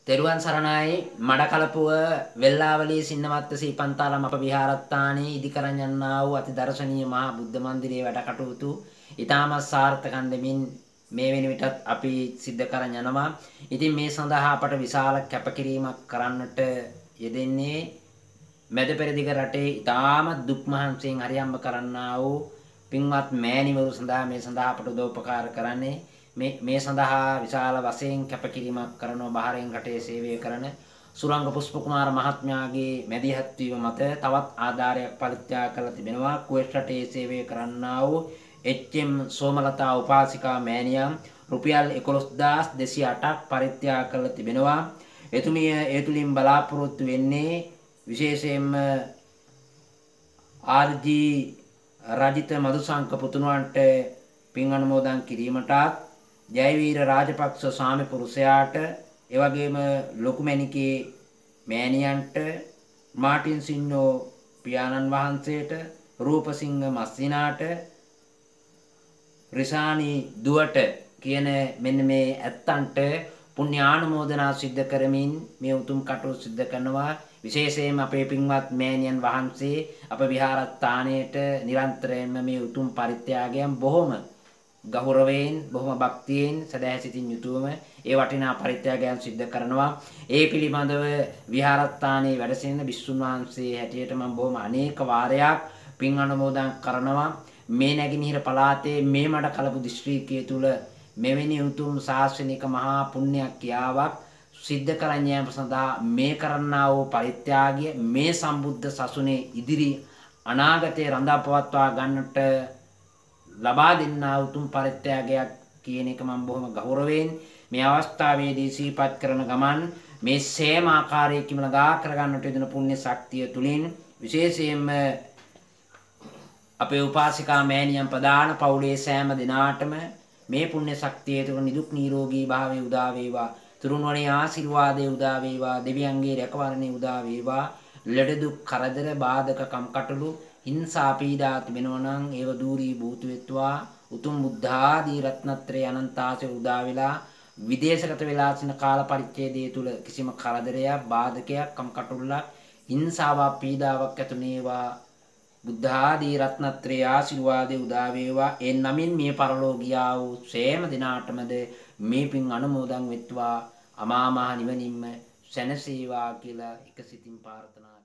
තෙරුවන් සරණයි මඩකලපුව වෙල්ලාවලී සින්නමත්ත සීපන්තාලම අප විහාරස්ථානයේ ඉදිකරන් යන්නා වූ අති දර්ශනීය මහා බුද්ධ මන්දිරයේ වැඩ කටයුතු ඉතාමත් සාර්ථකන් දෙමින් මේ වෙන විටත් අපි සිද්ධ කරන් යනවා. ඉතින් මේ සඳහා අපට විශාල කැපකිරීමක් කරන්නට යෙදෙන්නේ මැද පෙරදිග රටේ ඉතාමත් දුක් මහන්සියෙන් හරියම්බ කරන්නා වූ පින්වත් මෑණිවරු සඳහා මේ සඳහා අපට උදව්පකාර කරන්නේ මේ සඳහා විශාල වශයෙන් කැපකිරීමක් කරනවා බහරෙන් රටේ සේවය කරන සුරංග පුෂ්ප කුමාර මහත්මයාගේ මැදිහත් වීම මත තවත් ආධාරයක් පරිත්‍යාග කරලා තිබෙනවා. කුවේට් රටේ සේවය කරන්නා වූ එච්.එම්. සෝමලතා උපාසිකා මෑණියන් රුපියල් 11208ක් පරිත්‍යාග කරලා තිබෙනවා. එතුමිය ඒ තුලින් බලාපොරොත්තු වෙන්නේ විශේෂයෙන්ම ආර්.ජී. රජිත මදුසංක පුතුණුවන්ට පින් අනුමෝදන් කිරීමටත් ජයවීර රාජපක්ෂ ස්වාමි පුරුෂයාට එවැගේම ලොකු මැණිකේ මෑණියන්ට මාටින් සින්නෝ පියාණන් වහන්සේට රූපසිංහ මස්සිනාට රිසානි දුවට කියන මෙන්න මේ ඇත්තන්ට පුණ්‍යානුමෝදනා සිද්ධ කරමින් මේ උතුම් කටයුතු සිද්ධ කරනවා. විශේෂයෙන්ම අපේ පින්වත් මෑණියන් වහන්සේ අප විහාරස්ථානයේට නිරන්තරයෙන්ම මේ උතුම් පරිත්‍යාගයන් බොහොම ගෞරවයෙන් බොහොම භක්තියෙන් සදහැසිතින් යුතුවම ඒ වටිනා පරිත්‍යාගයන් සිද්ධ කරනවා. ඒ පිළිබඳව විහාරස්ථානයේ වැඩ සිටින විසුණු වහන්සේ හැටියට මම බොහොම අනේක වාරයක් පින් අනුමෝදන් කරනවා. මේ නැගිනහිර පළාතේ මේ මඩ කලපු දිස්ත්‍රික්කයේ තුල මෙවැනි උතුම් ශාසනික මහා පුණ්‍ය ක්‍රියාවක් සිද්ධ කරන් යාම සඳහා මේ කරන්නා වූ පරිත්‍යාගය මේ සම්බුද්ධ සසුනේ ඉදිරි අනාගතයේ රඳා පවත්වා ගන්නට ලබා දෙන්නා උතුම් පරිත්‍යාගයක් කියන එක මම බොහොම ගෞරවයෙන් මේ අවස්ථාවේදී සිහිපත් කරන ගමන් මේ සෑම ආකාරයකින්ම ළඟා කරගන්නට යෙදෙන පුණ්‍ය ශක්තිය තුලින් විශේෂයෙන්ම අපේ උපාසිකා මෑණියන් ප්‍රදාන පවුලේ සෑම දිනාටම මේ පුණ්‍ය ශක්තිය තුළ නිදුක් නිරෝගී භාවය උදා වේවා. තුරුණවණේ ආශිර්වාදයේ උදා වේවා. දෙවියන්ගේ රැකවරණේ උදා වේවා. ලෙඩ දුක් කරදර බාධක කම්කටොළු හිංසා පීඩා තිබෙනවා නම් ඒව දූරී භූත වෙත්වා. උතුම් බුද්ධ ආදී රත්නත්‍රය අනන්තාසේ උදා වෙලා විදේශගත වෙලා සින කාල පරිච්ඡේදයේ තුල කිසිම කරදරයක් බාධකයක් කම්කටොළක් හිංසාවක් පීඩාවක් ඇතුනේවා. බුද්ධ ආදී රත්නත්‍රයේ ආශිර්වාදයේ උදා වේවා. ඒ නමින් මේ පරලෝකියා වූ සෑම දිනාටමද මේ පින් අනුමෝදන් වෙත්වා. අමා මහ නිවනින්ම සැනසීවා කියලා එක සිතින් ප්‍රාර්ථනා